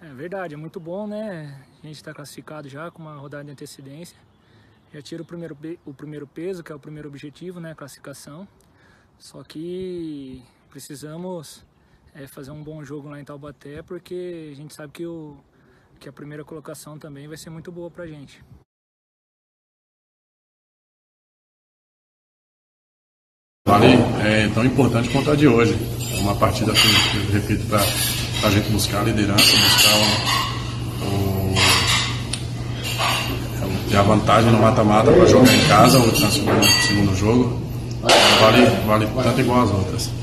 É verdade, é muito bom, né? A gente está classificado já com uma rodada de antecedência. Já tira o primeiro peso, que é o primeiro objetivo, né? A classificação. Só que precisamos fazer um bom jogo lá em Taubaté, porque a gente sabe que a primeira colocação também vai ser muito boa pra gente. Vale é tão importante quanto a de hoje. É uma partida, que eu repito, para a gente buscar a liderança, buscar ter a vantagem no mata-mata para jogar em casa ou no segundo jogo. Vale tanto igual as outras.